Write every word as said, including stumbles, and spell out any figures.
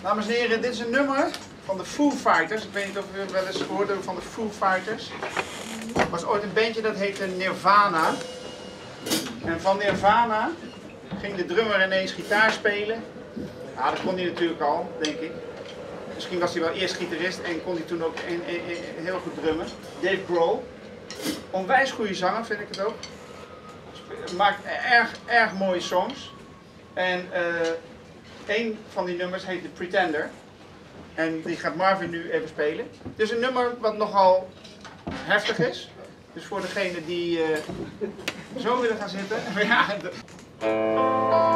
Dames en heren, dit is een nummer van de Foo Fighters. Ik weet niet of u wel eens gehoord hebben van de Foo Fighters. Er was ooit een bandje dat heette Nirvana. En van Nirvana ging de drummer ineens gitaar spelen. Ja, dat kon hij natuurlijk al, denk ik. Misschien was hij wel eerst gitarist en kon hij toen ook een, een, een, heel goed drummen. Dave Grohl. Onwijs goede zanger, vind ik het ook. Maakt erg, erg mooie songs. En uh, een van die nummers heet The Pretender. En die gaat Marvin nu even spelen. Het is een nummer wat nogal heftig is. Dus voor degene die uh, zo willen gaan zitten. Ja, de...